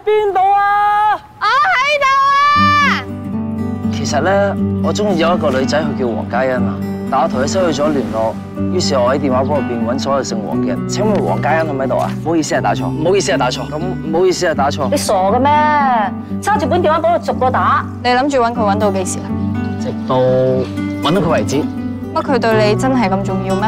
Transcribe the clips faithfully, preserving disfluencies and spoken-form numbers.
邊度啊？ 我喺度啊！ 其實咧，我中意有一個女仔，佢叫黃嘉欣啊，但我同佢失去咗聯絡，於是我喺電話簿入邊揾所有姓黃嘅人。請問黃嘉欣喺唔喺度啊？唔好意思係打錯，唔好意思係打錯，咁唔好意思係打錯。 你傻嘅咩？揸住本電話簿度逐個打。 你諗住揾佢揾到幾時啊？ 直到揾到佢為止。 乜佢對你真係咁重要咩？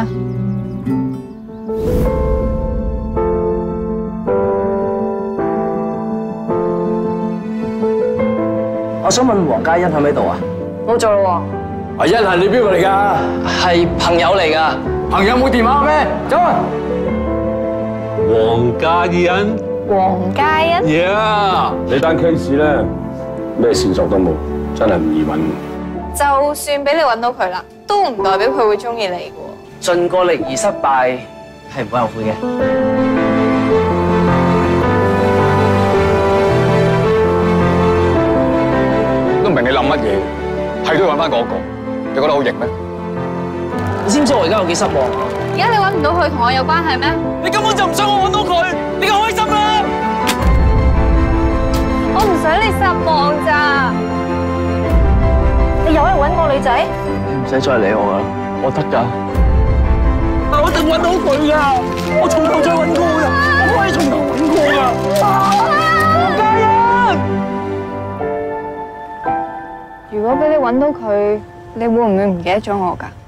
我想問黃嘉欣喺唔喺度啊？ 冇做咯阿欣係你邊個嚟㗎？ 係朋友嚟㗎。 朋友冇電話咩？走啊！ 黃嘉欣黃嘉欣？ ，yeah， 你單 case 咧，咩線索都冇，真係唔易揾。 就算俾你揾到佢啦，都唔代表佢會中意你嘅。 盡過力而失敗係唔會後悔嘅。 都唔明你諗乜嘢，係都要揾翻嗰個，你覺得好型咩？ 你知唔知我而家有幾失望啊？ 而家你揾唔到佢同我有關係咩？ 你根本就唔想我揾到佢，你夠開心啦！ 我唔想你失望咋。 喎！你又喺度揾個女仔？ 你唔使再理我啦，我得㗎。 我一定揾到佢㗎，我從頭再揾過㗎，我可以從頭揾過㗎。黃嘉欣， 如果俾你揾到佢，你會唔會唔記得咗我㗎？